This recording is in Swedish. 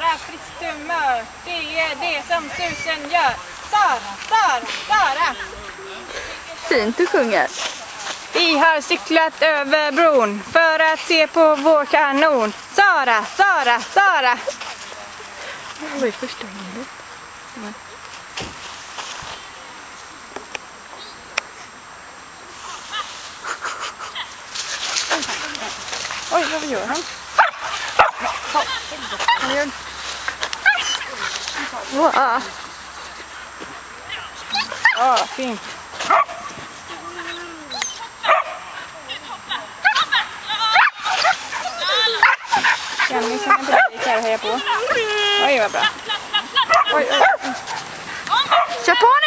Sara, friskt humör. Det är det som susen gör. Sara, Sara, Sara. Fint du sjunger. Vi har cyklat över bron för att se på vår kanon. Sara, Sara, Sara. Vad är första gången? Oj, vad gör han? Han gör... Wow. Ja, fint. Jenny som kan bli här och heja på. Oj, vad bra. Oj, oj. Kör på